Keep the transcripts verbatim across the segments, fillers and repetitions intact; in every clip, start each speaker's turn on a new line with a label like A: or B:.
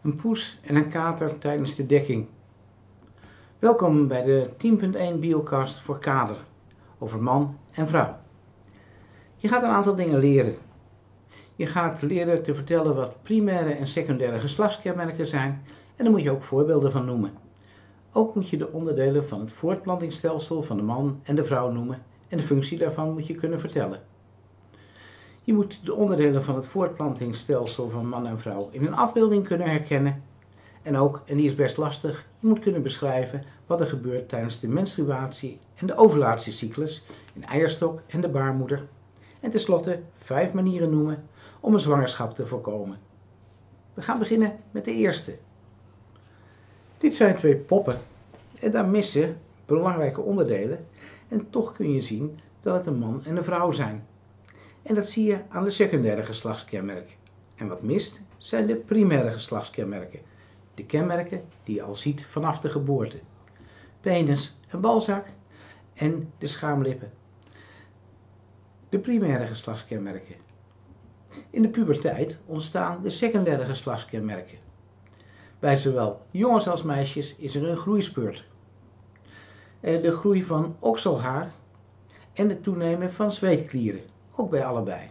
A: een poes en een kater tijdens de dekking. Welkom bij de tien punt één biocast voor kader, over man en vrouw. Je gaat een aantal dingen leren. Je gaat leren te vertellen wat primaire en secundaire geslachtskenmerken zijn en daar moet je ook voorbeelden van noemen. Ook moet je de onderdelen van het voortplantingsstelsel van de man en de vrouw noemen en de functie daarvan moet je kunnen vertellen. Je moet de onderdelen van het voortplantingsstelsel van man en vrouw in een afbeelding kunnen herkennen. En ook, en die is best lastig, je moet kunnen beschrijven wat er gebeurt tijdens de menstruatie en de ovulatiecyclus in eierstok en de baarmoeder. En tenslotte vijf manieren noemen om een zwangerschap te voorkomen. We gaan beginnen met de eerste. Dit zijn twee poppen en daar missen belangrijke onderdelen en toch kun je zien dat het een man en een vrouw zijn. En dat zie je aan de secundaire geslachtskenmerken. En wat mist zijn de primaire geslachtskenmerken. De kenmerken die je al ziet vanaf de geboorte. Penis en balzak en de schaamlippen. De primaire geslachtskenmerken. In de puberteit ontstaan de secundaire geslachtskenmerken. Bij zowel jongens als meisjes is er een groeispurt. De groei van okselhaar en het toenemen van zweetklieren, ook bij allebei.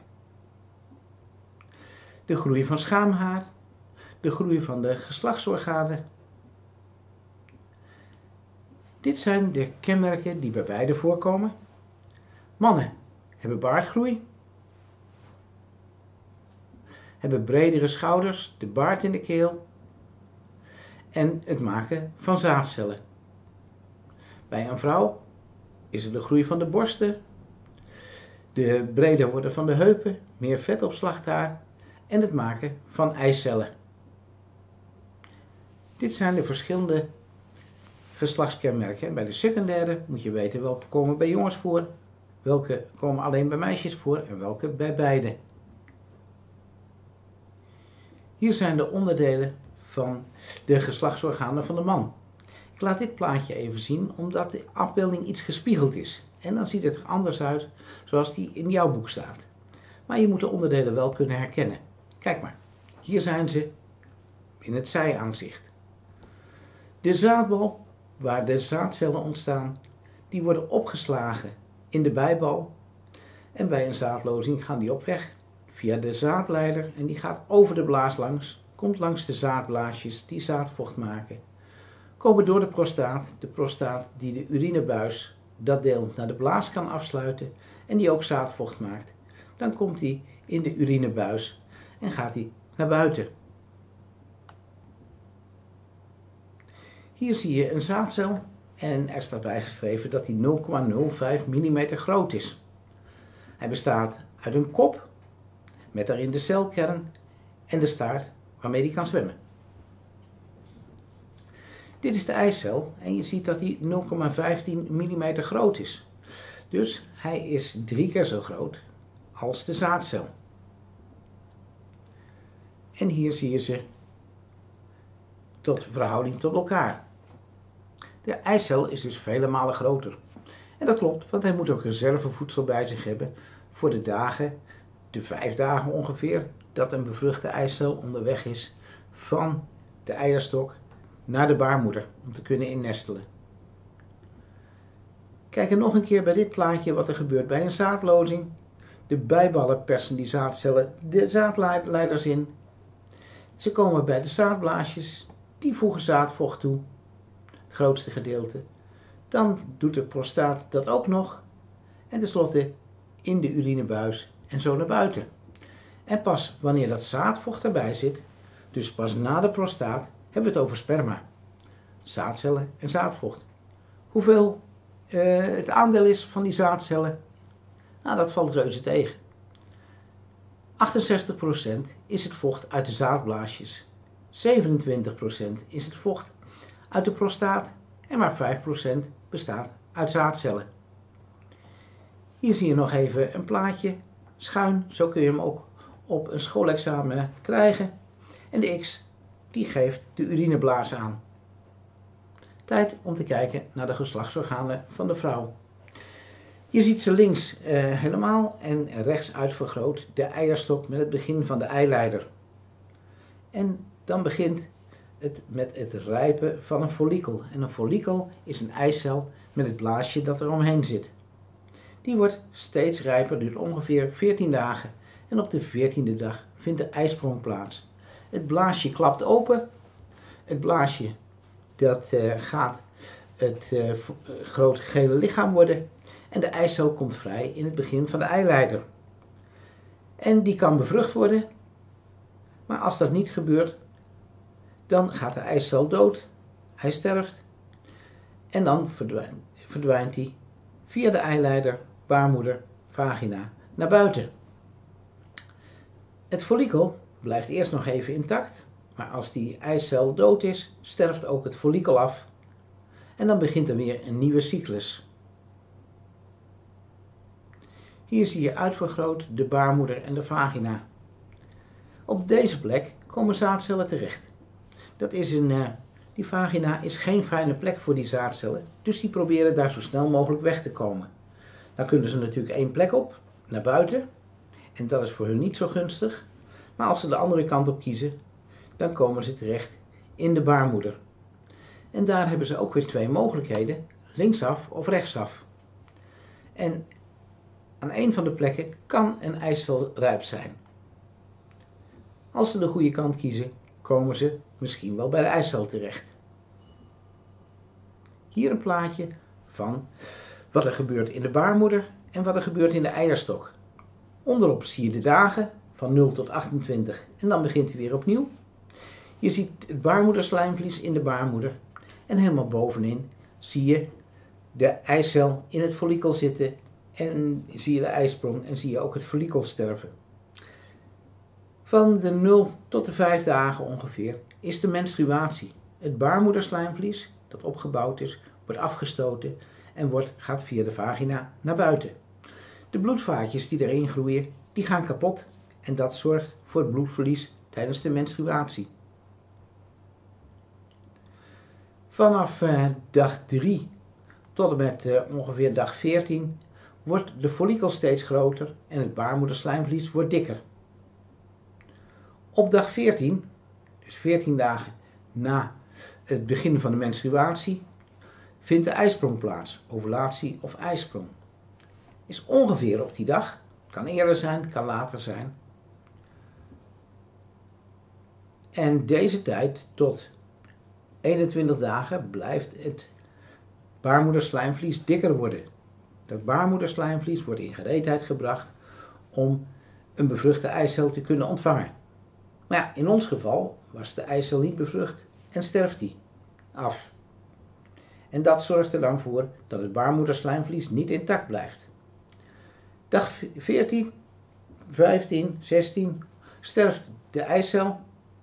A: De groei van schaamhaar, de groei van de geslachtsorganen. Dit zijn de kenmerken die bij beide voorkomen. Mannen hebben baardgroei, hebben bredere schouders, de baard in de keel en het maken van zaadcellen. Bij een vrouw is er de groei van de borsten, de breder worden van de heupen, meer vetopslaghaar en het maken van eicellen. Dit zijn de verschillende geslachtskenmerken. En bij de secundaire moet je weten welke komen bij jongens voor, welke komen alleen bij meisjes voor en welke bij beide. Hier zijn de onderdelen van de geslachtsorganen van de man. Ik laat dit plaatje even zien omdat de afbeelding iets gespiegeld is. En dan ziet het er anders uit zoals die in jouw boek staat. Maar je moet de onderdelen wel kunnen herkennen. Kijk maar, hier zijn ze in het zijaanzicht. De zaadbal, waar de zaadcellen ontstaan, die worden opgeslagen in de bijbal. En bij een zaadlozing gaan die op weg via de zaadleider en die gaat over de blaas langs, komt langs de zaadblaasjes die zaadvocht maken. Komen door de prostaat, de prostaat die de urinebuis, dat deel naar de blaas kan afsluiten en die ook zaadvocht maakt. Dan komt die in de urinebuis en gaat die naar buiten. Hier zie je een zaadcel en er staat bijgeschreven dat die nul komma nul vijf millimeter groot is. Hij bestaat uit een kop met daarin de celkern en de staart waarmee die kan zwemmen. Dit is de eicel en je ziet dat die nul komma vijftien millimeter groot is. Dus hij is drie keer zo groot als de zaadcel. En hier zie je ze tot verhouding tot elkaar. De eicel is dus vele malen groter. En dat klopt, want hij moet ook reservevoedsel bij zich hebben voor de dagen, de vijf dagen ongeveer, dat een bevruchte eicel onderweg is van de eierstok naar de baarmoeder om te kunnen innestelen. Kijk er nog een keer bij dit plaatje wat er gebeurt bij een zaadlozing. De bijballen persen die zaadcellen de zaadleiders in. Ze komen bij de zaadblaasjes, die voegen zaadvocht toe, het grootste gedeelte. Dan doet de prostaat dat ook nog en tenslotte in de urinebuis en zo naar buiten. En pas wanneer dat zaadvocht erbij zit, dus pas na de prostaat, hebben we het over sperma, zaadcellen en zaadvocht. Hoeveel uh, het aandeel is van die zaadcellen? Nou, dat valt reuze tegen. achtenzestig procent is het vocht uit de zaadblaasjes, zevenentwintig procent is het vocht uit de prostaat en maar vijf procent bestaat uit zaadcellen. Hier zie je nog even een plaatje, schuin, zo kun je hem ook op een schoolexamen krijgen. En de X, die geeft de urineblaas aan. Tijd om te kijken naar de geslachtsorganen van de vrouw. Je ziet ze links uh, helemaal en rechts uitvergroot de eierstok met het begin van de eileider. En dan begint het met het rijpen van een follikel. En een follikel is een eicel met het blaasje dat er omheen zit. Die wordt steeds rijper, duurt ongeveer veertien dagen. En op de veertiende dag vindt de eisprong plaats. Het blaasje klapt open. Het blaasje dat uh, gaat het uh, grote gele lichaam worden. En de eicel komt vrij in het begin van de eileider. En die kan bevrucht worden. Maar als dat niet gebeurt, dan gaat de eicel dood. Hij sterft. En dan verdwijnt, verdwijnt hij via de eileider, baarmoeder, vagina naar buiten. Het follikel blijft eerst nog even intact. Maar als die eicel dood is, sterft ook het follikel af. En dan begint er weer een nieuwe cyclus. Hier zie je uitvergroot de baarmoeder en de vagina. Op deze plek komen zaadcellen terecht. Dat is een, uh, die vagina is geen fijne plek voor die zaadcellen, dus die proberen daar zo snel mogelijk weg te komen. Dan kunnen ze natuurlijk één plek op, naar buiten, en dat is voor hun niet zo gunstig. Maar als ze de andere kant op kiezen, dan komen ze terecht in de baarmoeder. En daar hebben ze ook weer twee mogelijkheden, linksaf of rechtsaf. En aan een van de plekken kan een eicel rijp zijn. Als ze de goede kant kiezen, komen ze misschien wel bij de eicel terecht. Hier een plaatje van wat er gebeurt in de baarmoeder en wat er gebeurt in de eierstok. Onderop zie je de dagen van nul tot achtentwintig en dan begint hij weer opnieuw. Je ziet het baarmoederslijmvlies in de baarmoeder en helemaal bovenin zie je de eicel in het follikel zitten en zie je de eisprong en zie je ook het follikel sterven. Van de nul tot de vijf dagen ongeveer is de menstruatie. Het baarmoederslijmvlies dat opgebouwd is, wordt afgestoten en wordt, gaat via de vagina naar buiten. De bloedvaatjes die erin groeien, die gaan kapot en dat zorgt voor het bloedverlies tijdens de menstruatie. Vanaf uh, dag drie tot en met uh, ongeveer dag veertien wordt de follikel steeds groter en het baarmoederslijmvlies wordt dikker. Op dag veertien, dus veertien dagen na het begin van de menstruatie, vindt de eisprong plaats, ovulatie of eisprong. Is ongeveer op die dag, kan eerder zijn, kan later zijn. En deze tijd tot eenentwintig dagen blijft het baarmoederslijmvlies dikker worden. Dat baarmoederslijmvlies wordt in gereedheid gebracht om een bevruchte eicel te kunnen ontvangen. Maar ja, in ons geval was de eicel niet bevrucht en sterft die af. En dat zorgt er dan voor dat het baarmoederslijmvlies niet intact blijft. Dag veertien, vijftien, zestien sterft de eicel,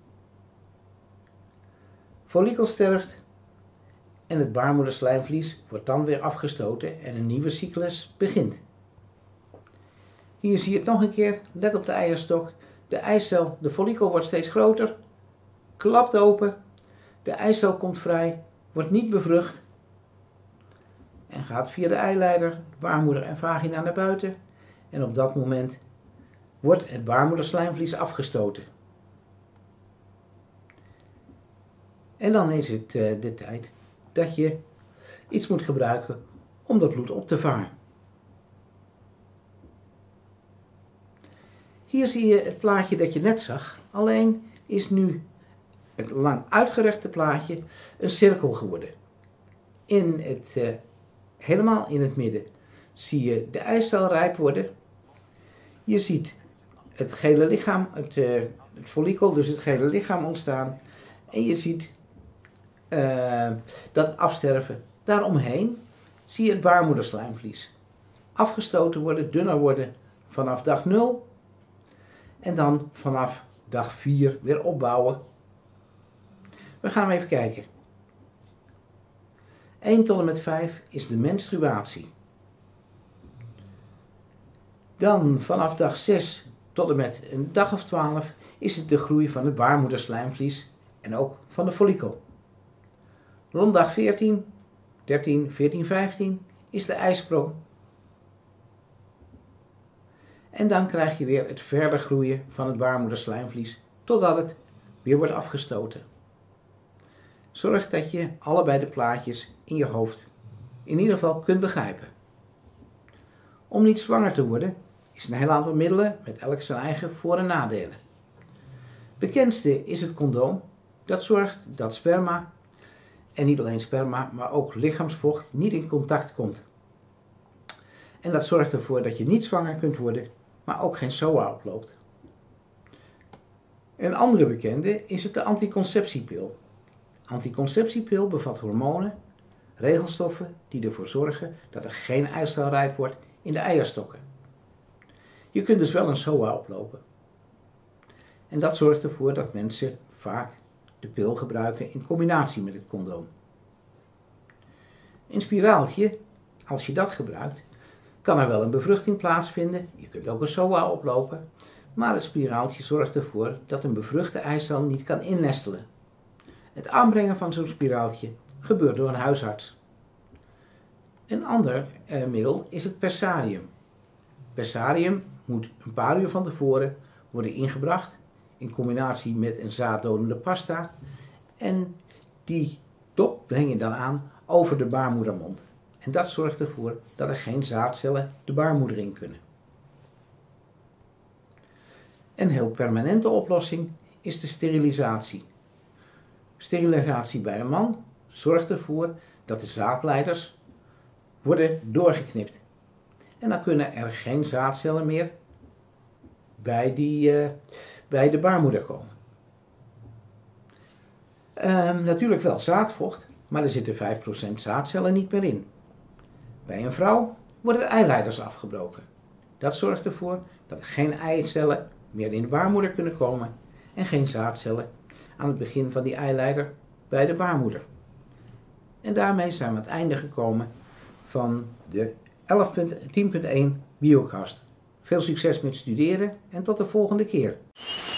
A: follikel sterft en het baarmoederslijmvlies wordt dan weer afgestoten en een nieuwe cyclus begint. Hier zie je het nog een keer, let op de eierstok. De eicel, de follikel wordt steeds groter, klapt open, de eicel komt vrij, wordt niet bevrucht en gaat via de eileider, baarmoeder en vagina naar buiten. En op dat moment wordt het baarmoederslijmvlies afgestoten. En dan is het uh, de tijd dat je iets moet gebruiken om dat bloed op te vangen. Hier zie je het plaatje dat je net zag, alleen is nu het lang uitgerekte plaatje een cirkel geworden. In het, uh, helemaal in het midden zie je de eicel rijp worden. Je ziet het gele lichaam, het, uh, het follikel, dus het gele lichaam ontstaan. En je ziet uh, dat afsterven. Daaromheen zie je het baarmoederslijmvlies afgestoten worden, dunner worden vanaf dag nul. En dan vanaf dag vier weer opbouwen. We gaan hem even kijken. één tot en met vijf is de menstruatie. Dan vanaf dag zes tot en met een dag of twaalf is het de groei van het baarmoederslijmvlies en ook van de follikel. Rond dag veertien, dertien, veertien, vijftien is de eisprong. En dan krijg je weer het verder groeien van het baarmoederslijmvlies totdat het weer wordt afgestoten. Zorg dat je allebei de plaatjes in je hoofd in ieder geval kunt begrijpen. Om niet zwanger te worden is een heel aantal middelen met elk zijn eigen voor- en nadelen. Bekendste is het condoom. Dat zorgt dat sperma, en niet alleen sperma, maar ook lichaamsvocht niet in contact komt. En dat zorgt ervoor dat je niet zwanger kunt worden, maar ook geen S O A oploopt. Een andere bekende is het de anticonceptiepil. Anticonceptiepil bevat hormonen, regelstoffen die ervoor zorgen dat er geen eicel rijp wordt in de eierstokken. Je kunt dus wel een S O A oplopen. En dat zorgt ervoor dat mensen vaak de pil gebruiken in combinatie met het condoom. Een spiraaltje, als je dat gebruikt, kan er wel een bevruchting plaatsvinden. Je kunt ook een S O A oplopen. Maar het spiraaltje zorgt ervoor dat een bevruchte eicel niet kan innestelen. Het aanbrengen van zo'n spiraaltje gebeurt door een huisarts. Een ander eh, middel is het persarium. Persarium moet een paar uur van tevoren worden ingebracht in combinatie met een zaaddodende pasta. En die dop breng je dan aan over de baarmoedermond. En dat zorgt ervoor dat er geen zaadcellen de baarmoeder in kunnen. Een heel permanente oplossing is de sterilisatie. Sterilisatie bij een man zorgt ervoor dat de zaadleiders worden doorgeknipt. En dan kunnen er geen zaadcellen meer bij, die, uh, bij de baarmoeder komen. Uh, natuurlijk wel zaadvocht, maar er zitten vijf procent zaadcellen niet meer in. Bij een vrouw worden de eileiders afgebroken. Dat zorgt ervoor dat er geen eicellen meer in de baarmoeder kunnen komen en geen zaadcellen aan het begin van die eileider bij de baarmoeder. En daarmee zijn we aan het einde gekomen van de tien punt één Biocast. Veel succes met studeren en tot de volgende keer.